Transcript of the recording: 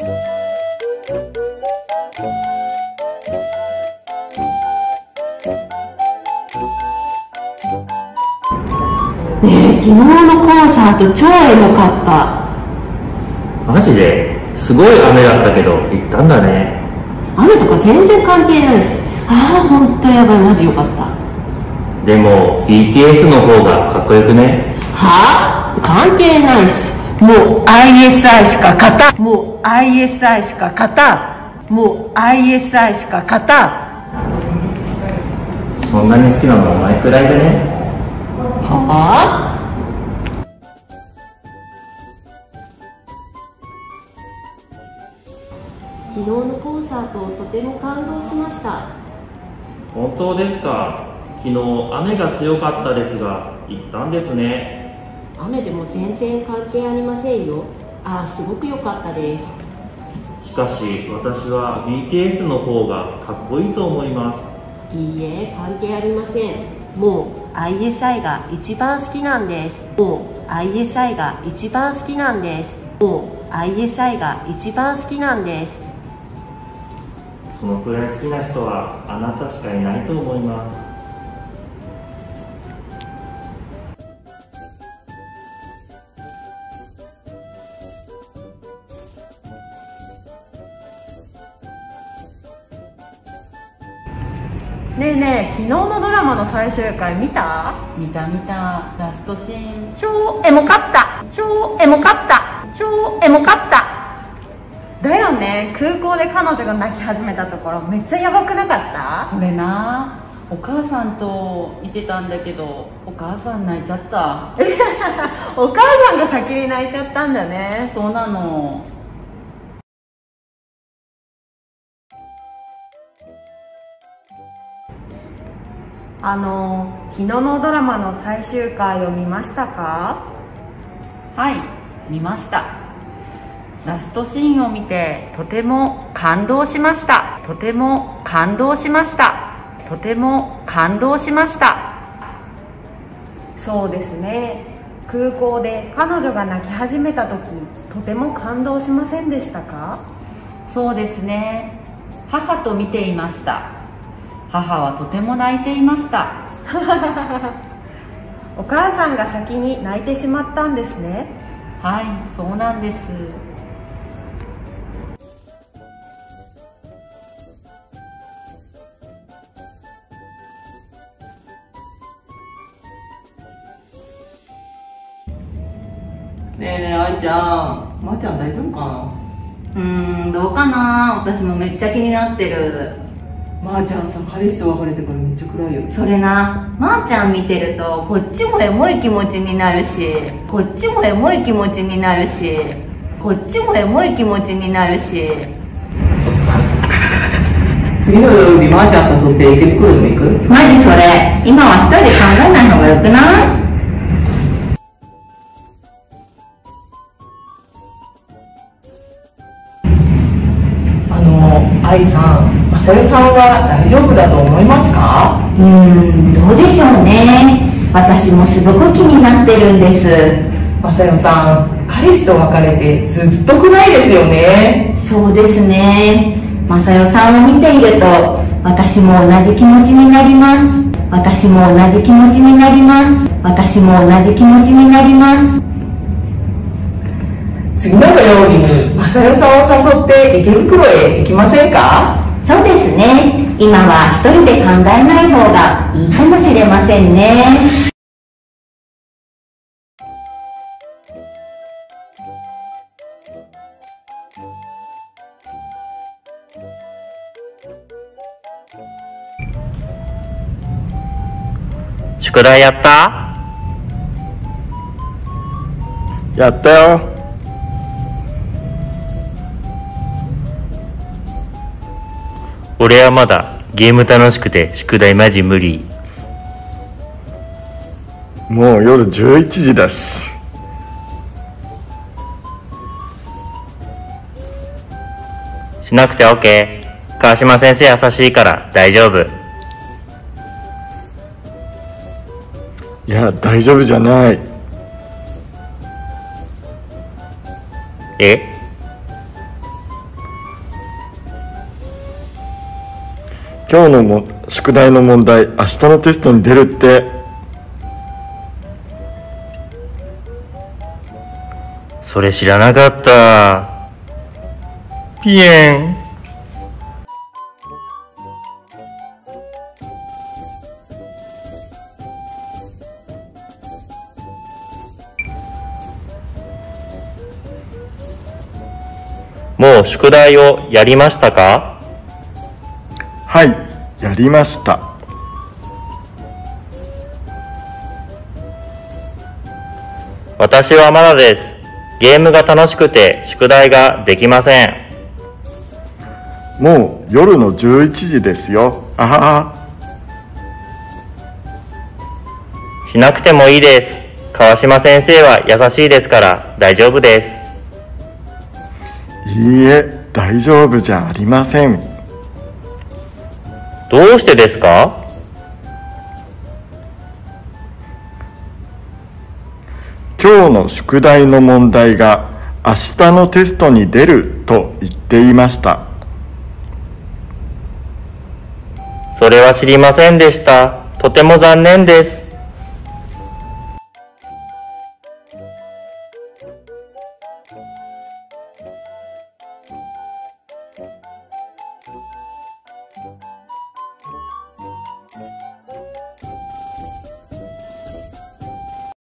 ねえ、昨日のコンサート超エモかった。 マジですごい雨だったけど行ったんだね。 雨とか全然関係ないし、ああほんとやばい、マジよかった。 でも BTS の方がかっこよくね。 はあ、関係ないし、もう ISI しか勝たん、もう ISI しか勝たん、もう ISI しか勝たん。 そんなに好きなのお前くらいじゃね。 はあ。昨日のコンサートとても感動しました。 本当ですか。昨日雨が強かったですが行ったんですね。 雨でも全然関係ありませんよ。ああ、すごく良かったです。 しかし私は BTS の方がかっこいいと思います。 いいえ、関係ありません。もう ISI が一番好きなんです。もう ISI が一番好きなんです。もう ISI が一番好きなんです。 そのくらい好きな人はあなたしかいないと思います。 ねえねえ、昨日のドラマの最終回見た？ 見た見た。ラストシーン超エモかった、超エモかった、超エモかっただよね。空港で彼女が泣き始めたところめっちゃヤバくなかった？ それな、お母さんといてたんだけどお母さん泣いちゃったお母さんが先に泣いちゃったんだね。 そうなの。 昨日のドラマの最終回を見ましたか？ はい、見ました。ラストシーンを見てとても感動しました。とても感動しました。とても感動しました。 そうですね。空港で彼女が泣き始めた時、とても感動しませんでしたか？ そうですね。母と見ていました。母はとても泣いていましたお母さんが先に泣いてしまったんですね。 はい、そうなんです。 ねえねえ、愛ちゃん、まーちゃん大丈夫かな？ どうかな。私もめっちゃ気になってる。 まーちゃんさ、彼氏と別れてからめっちゃ暗いよ。 それな、まーちゃん見てるとこっちもエモい気持ちになるし、こっちもエモい気持ちになるし、こっちもエモい気持ちになるし。 次の土曜日、まーちゃん誘って池袋でも行く？ マジそれ、今は一人で考えない方がよくない？ 愛さん、まさよさんは大丈夫だと思いますか？ どうでしょうね。私もすごく気になってるんです。 まさよさん、彼氏と別れてずっと暗いですよね。 そうですね。まさよさんを見ていると私も同じ気持ちになります。私も同じ気持ちになります。私も同じ気持ちになります。 次の土曜日にまさよさんを誘って池袋へ行きませんか？ そうですね。今は一人で考えない方がいいかもしれませんね。 宿題やった？ やったよ。 俺はまだゲーム楽しくて宿題マジ無理。 もう夜11時だし。 しなくて OK。 川島先生優しいから大丈夫。 いや、大丈夫じゃない。 え？ 今日の宿題の問題、明日のテストに出るって。 それ知らなかった。ピエン。もう宿題をやりましたか？ はい、やりました。 私はまだです。ゲームが楽しくて宿題ができません。 もう夜の11時ですよ。あはは。 しなくてもいいです。川島先生は優しいですから大丈夫です。 いいえ、大丈夫じゃありません。 どうしてですか？ 今日の宿題の問題が明日のテストに出ると言っていました。 それは知りませんでした。とても残念です。